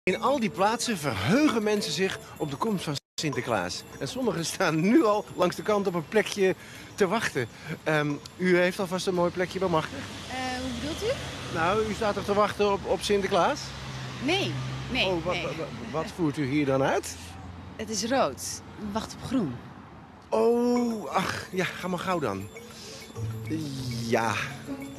In al die plaatsen verheugen mensen zich op de komst van Sinterklaas. En sommigen staan nu al langs de kant op een plekje te wachten. U heeft alvast een mooi plekje bemachtigd? Hoe bedoelt u? Nou, u staat toch te wachten op Sinterklaas? Nee, nee, Oh, nee. wat voert u hier dan uit? Het is rood. Wacht op groen. Oh, ach, ja, ga maar gauw dan. Ja,